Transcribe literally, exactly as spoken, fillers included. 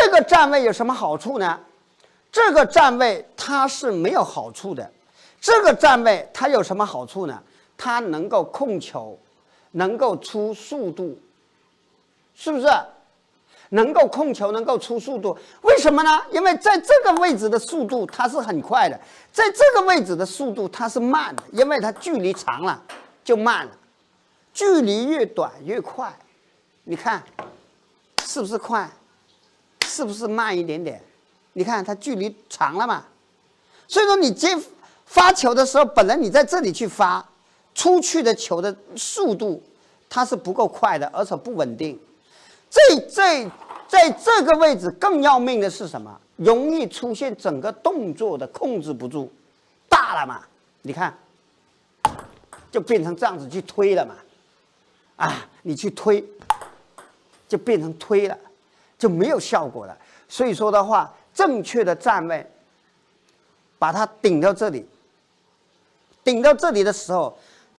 这个站位有什么好处呢？这个站位它是没有好处的。这个站位它有什么好处呢？它能够控球，能够出速度，是不是？能够控球，能够出速度，为什么呢？因为在这个位置的速度它是很快的，在这个位置的速度它是慢的，因为它距离长了就慢了，距离越短越快。你看，是不是快？是不是慢一点点？你看它距离长了嘛，所以说你接发球的时候，本来你在这里去发，出去的球的速度它是不够快的，而且不稳定。这这在这个位置更要命的是什么？容易出现整个动作的控制不住，大了嘛？你看，就变成这样子去推了嘛？啊，你去推，就变成推了，就没有效果了。所以说的话，正确的站位，把它顶到这里，顶到这里的时候，